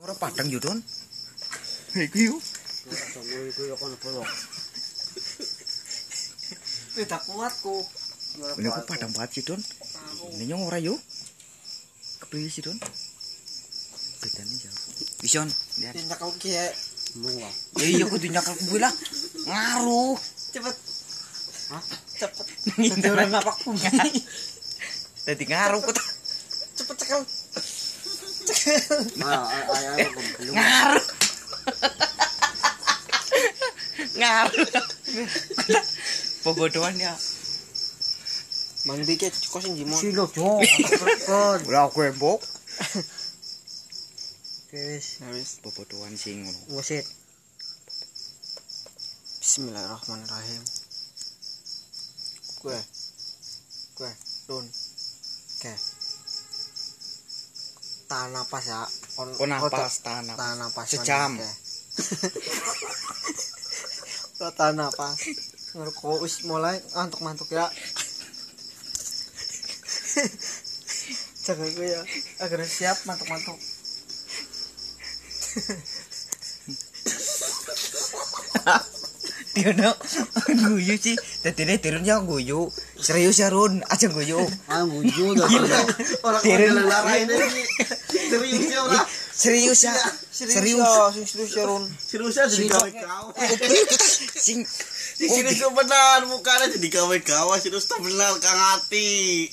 Ora padang yo, Don. Iku yo. Iku yo kono bolok. Beda kuatku. Ini aku padang banget sih, Don. Ini nyong ora yo. Kepriye sih, Don? Bedane jauh. Wison, lihat. Tindak kau ki muwa. Ya iya kudu nyakal kuwi lah. Ngaruh. Cepet. Hah? Cepet. Ngedoran napakku. Dadi ngaruh kok. Cepet cekel. Ayo Ngaruh. Ngaruh. Bobodohan ya. Mandi ke kosin jimo. Silo jo. Kon. Ora aku embok. Wis. Bobodohan sing ngono. Wasit. Bismillahirrahmanirrahim. Kue. Dun. Oke. Tahan napas ya. Kon napas, tahan napas. Sejam. Tahan napas. Ngerokok wis mulai ngantuk-ngantuk ya. Jangan gue ya agar siap mantuk-mantuk. Tiono guyu sih. Dadine Tirun ya guyu. Serius ya Run, aja guyu. Guyu dah. Orang larain ini. Serius ya ora. Serius ya. Serius ya Run. Serius ya jadi gawe-gawe. Sing Di sini benar mukanya jadi gawe-gawe serius benar Kang Ati.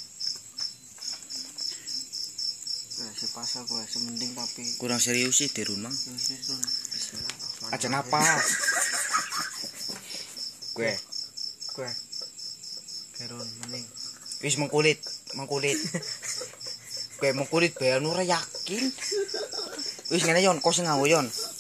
Si pasal gue semending tapi kurang serius sih Tirun mang. Bismillahirrahmanirrahim. Aja napas. Gue Kerun mending. wis mengkulit. Gue mengkulit bae ora yakin. Wis ngene yon kok sing ngawu yon.